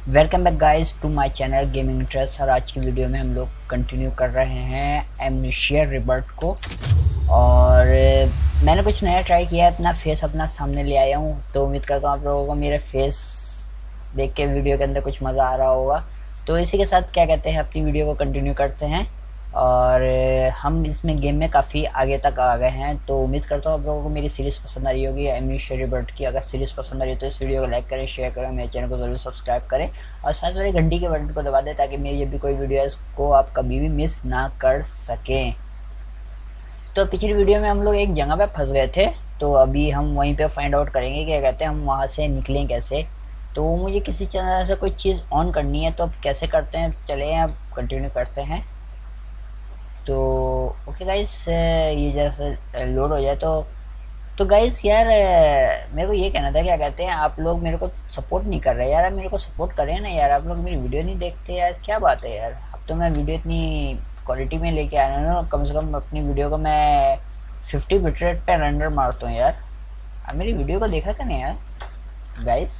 Welcome back guys to my channel gaming interest. और आज की वीडियो में हम लोग कंटिन्यू कर रहे हैं एमनेशिया रिबर्ट को। और मैंने कुछ नया ट्राई किया है, अपना फेस अपना सामने ले आया हूँ। तो उम्मीद करता हूँ आप लोगों को मेरे फेस देख के वीडियो के अंदर कुछ मज़ा आ रहा होगा। तो इसी के साथ क्या कहते हैं, अपनी वीडियो को कंटिन्यू करते हैं। और हम इसमें गेम में काफ़ी आगे तक आ गए हैं। तो उम्मीद करता हूँ आप लोगों को मेरी सीरीज़ पसंद आ रही होगी एमनेशिया रिबर्ट की। अगर सीरीज़ पसंद आ रही है तो इस वीडियो को लाइक करें, शेयर करें, मेरे चैनल को ज़रूर सब्सक्राइब करें और साथ वाले घंटी के बटन को दबा दें ताकि मेरी जब भी कोई वीडियो है उसको आप कभी भी मिस ना कर सकें। तो पिछली वीडियो में हम लोग एक जगह पे फंस गए थे, तो अभी हम वहीं पे फाइंड आउट करेंगे क्या कहते हैं हम वहाँ से निकलें कैसे। तो मुझे किसी तरह से कोई चीज़ ऑन करनी है, तो अब कैसे करते हैं, चले अब कंटिन्यू करते हैं। तो ओके गाइस, ये जरा सा लोड हो जाए तो गाइस यार मेरे को ये कहना था, क्या कहते हैं आप लोग मेरे को सपोर्ट नहीं कर रहे यार। मेरे को सपोर्ट करें ना यार, आप लोग मेरी वीडियो नहीं देखते यार, क्या बात है यार। अब तो मैं वीडियो इतनी क्वालिटी में लेके आ रहा हूँ, कम से कम अपनी वीडियो को मैं 50 बिट रेट पे रेंडर मारता हूँ यार। अब मेरी वीडियो को देखा करें यार गाइस।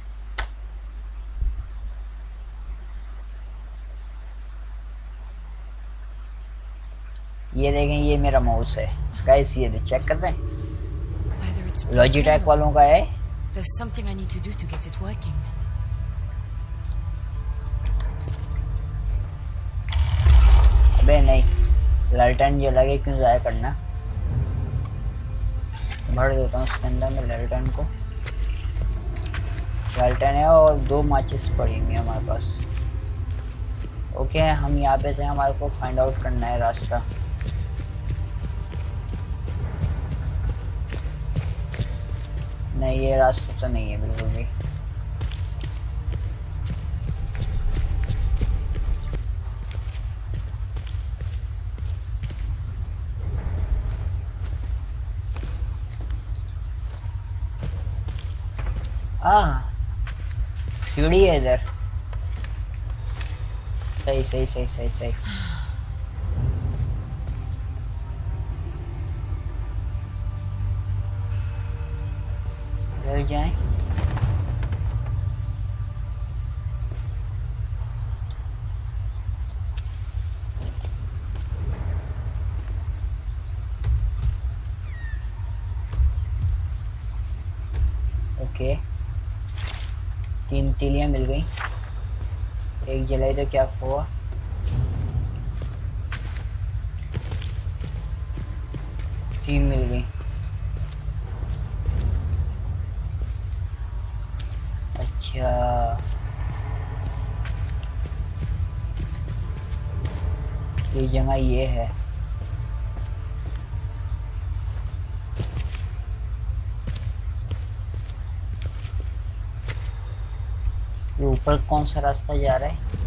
ये देखें, ये मेरा माउस है गाइस, ये चेक कर रहे हैं, लॉजिटेक वालों का है। There's something I need to do to get it working. अबे नहीं, लालटेन जला के क्यों ज़ाया करना। भर देता हूँ उसके अंदर मैं लालटेन को। लालटेन है और 2 माचिस पड़ी हुई है हमारे पास। ओके, हम यहाँ पे थे, हमारे को फाइंड आउट करना है रास्ता। नहीं, ये रास्ता तो नहीं है बिल्कुल भी। सीढ़ी है इधर। सही सही सही सही सही। इधर जाएं। ओके, 3 तीलियां मिल गई, एक जलाई तो क्या हुआ। तीन मिल गई। अच्छा, ये जगह ये है। ये ऊपर कौन सा रास्ता जा रहा है।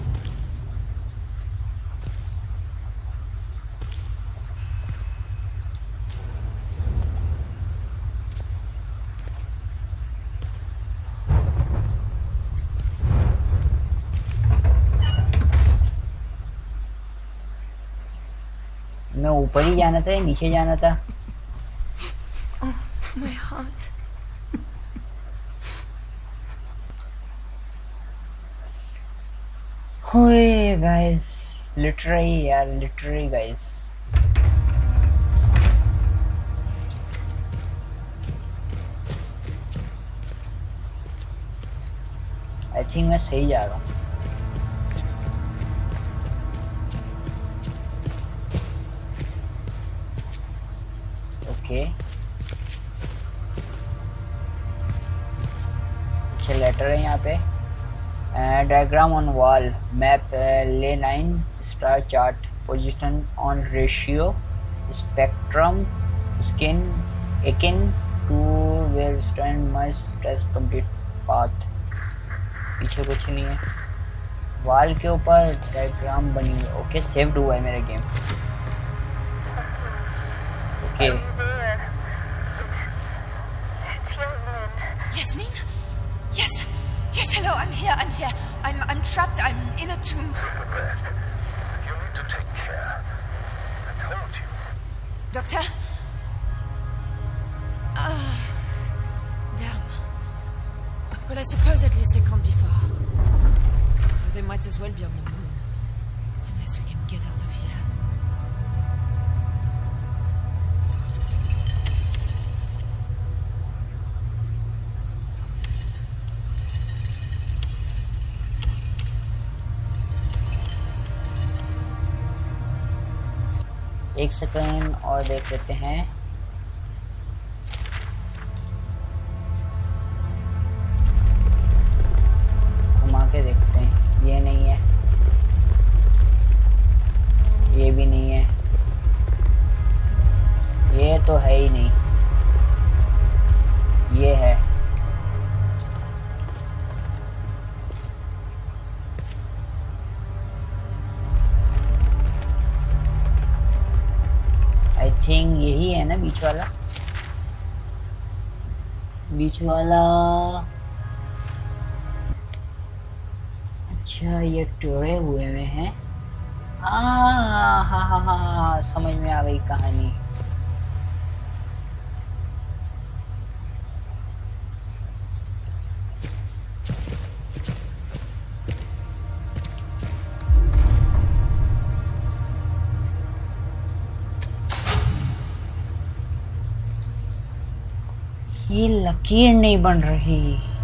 मैं ऊपर ही जाना था या नीचे जाना था। Oh, my heart. ओए गाइस, लिटरली यार, लिटरली गाइस। आई थिंक मैं सही जा रहा हूँ। ओके, अच्छा लेटर है यहाँ पे। डायग्राम ऑन वॉल मैप, ले 9 star chart, position on ratio spectrum skin akin to where stand must test complete path. पीछे कुछ नहीं है, वॉल के ऊपर डायग्राम बनी हुई। ओके, सेव्ड हुआ है मेरा गेम। Okay, Yasmin? Yes. Yes, hello. I'm here. I'm trapped. I'm in a tomb. You need to take care. I told you. Doctor? Damn. Well, I suppose at least they can't be far. might as well be on the moon. Unless we can get out of here. एक second और देख लेते हैं। घुमा के देखते हैं। ये नहीं है, ये भी नहीं है, ये तो है ही नहीं, ये है। आई थिंक यही है ना बीच वाला, बीच वाला। अच्छा ये टेढ़े हुए में हैं। हाँ हाँ हाँ हाँ, समझ में आ गई कहानी। ये लकीर नहीं बन रही।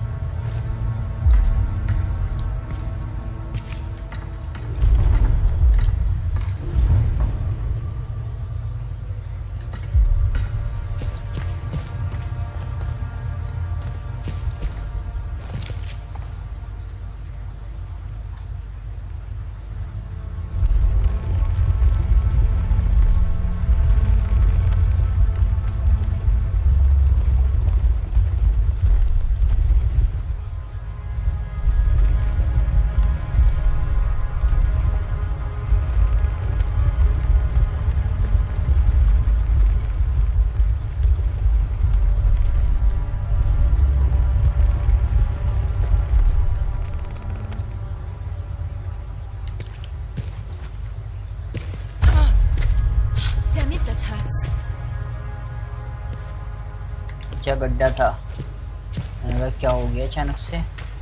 क्या गड्ढा था, क्या हो गया अचानक से।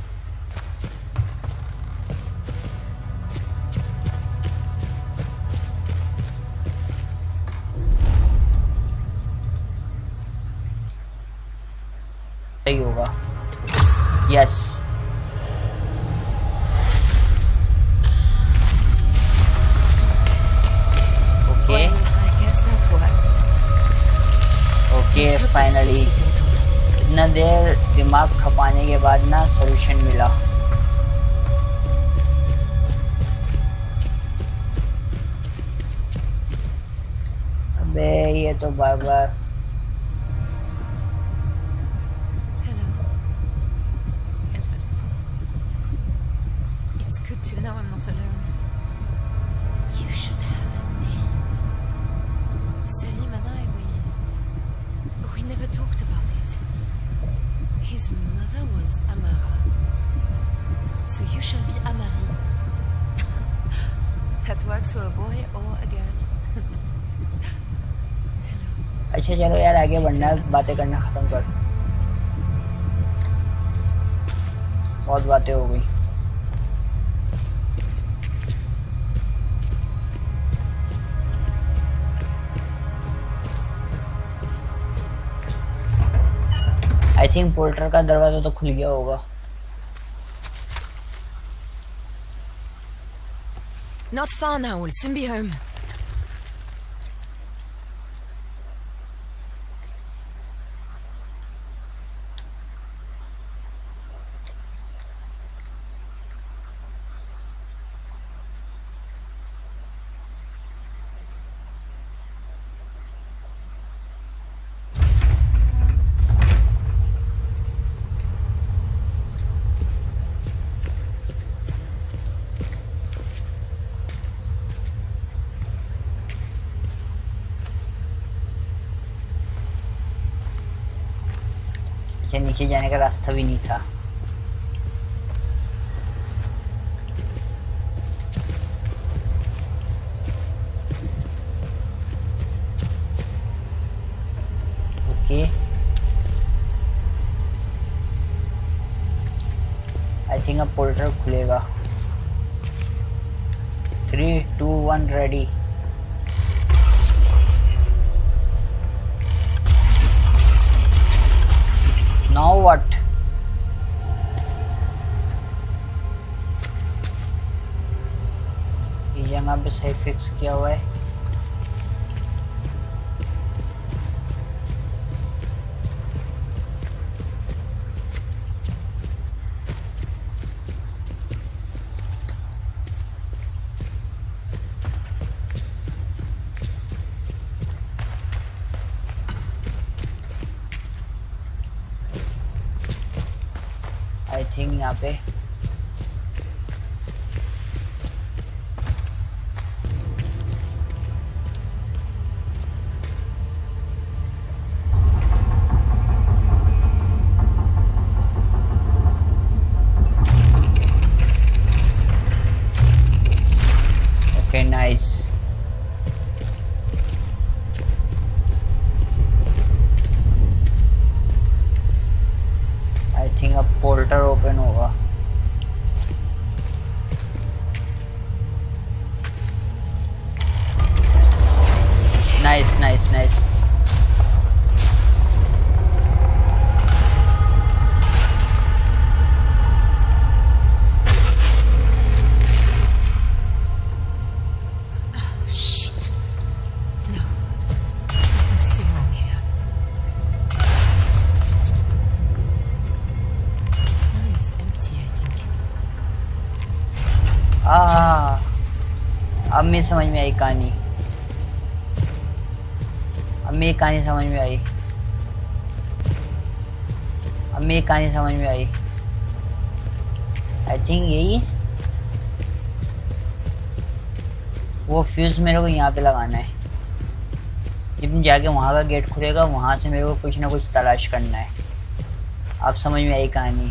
सही होगा। यस ओके ओके फाइनली इतना देर दिमाग खपाने के बाद ना सॉल्यूशन मिला। अबे ये तो बार बार It's good to know I'm not alone. You should have a name. Salim and I, we never talked about it. His mother was Amara. So you shall be Amari. That works for a boy or a girl. अच्छा चलो यार आगे बढ़ना, बातें करना खत्म कर, बहुत बातें हो गई। आई थिंक पोर्टर का दरवाजा तो खुल गया होगा। Not far now, we'll soon be home. अच्छा नीचे जाने का रास्ता भी नहीं था। ओके आई थिंक अब पोर्टल खुलेगा। 3, 2, 1 ready. Now what? ये जगह पे सही फिक्स किया हुआ है। आई थिंक यहाँ पे ओके नाइस। आई थिंक अब पोर्टल ओपन होगा। Nice nice nice. Shit. No. Something's still wrong here. This one is empty, I think. अब मैं समझ में आई कहानी। अब मेरी कहानी समझ में आई। अब मेरी कहानी समझ में आई। आई थिंक यही वो फ्यूज मेरे को यहाँ पे लगाना है। जब जाके वहाँ का गेट खुलेगा वहाँ से मेरे को कुछ ना कुछ तलाश करना है। अब समझ में आई कहानी।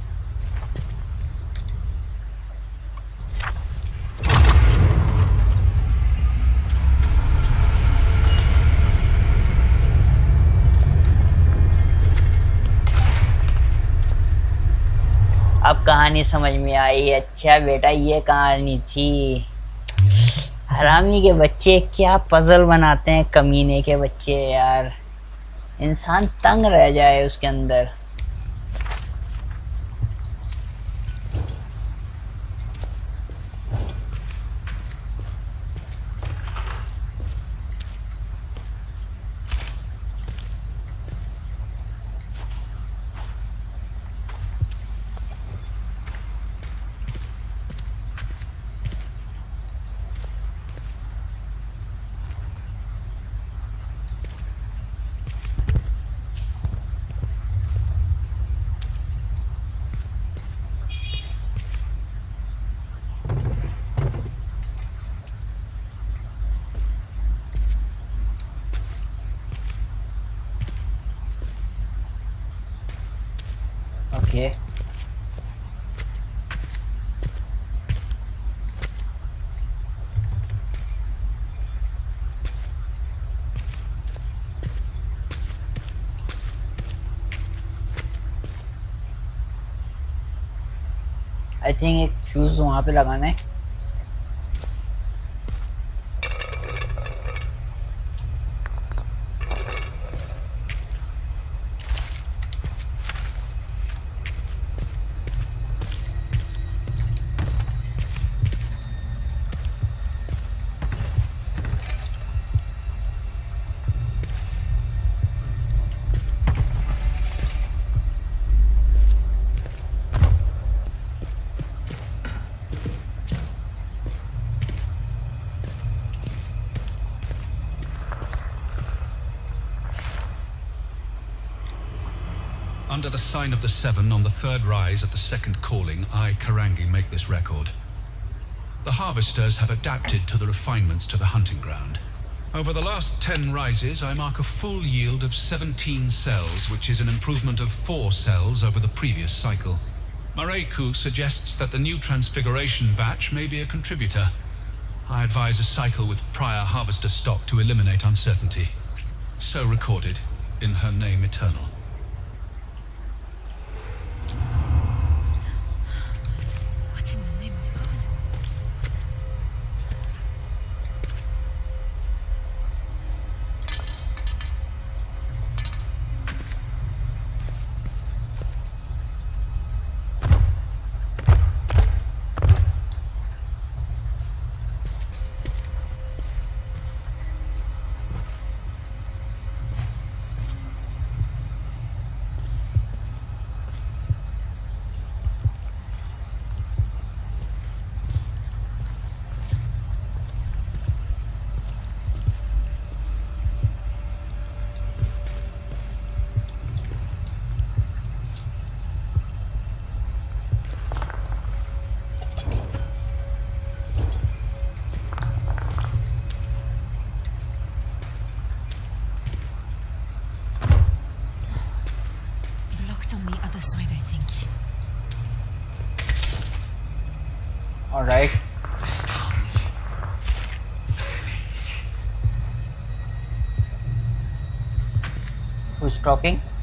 अब कहानी समझ में आई। अच्छा बेटा ये कहानी थी। हरामी के बच्चे क्या पजल बनाते हैं, कमीने के बच्चे यार। इंसान तंग रह जाए उसके अंदर। Okay. आई थिंक एक फ्यूज वहाँ पे लगाना है। Under the sign of the Seven on the third rise at the second calling, I, Karangi, make this record. The harvesters have adapted to the refinements to the hunting ground. Over the last 10 rises, I mark a full yield of 17 cells, which is an improvement of 4 cells over the previous cycle. Mareiku suggests that the new Transfiguration batch may be a contributor. I advise a cycle with prior harvester stock to eliminate uncertainty. So recorded, in her name eternal. What in the name of God? Alright. Who's talking?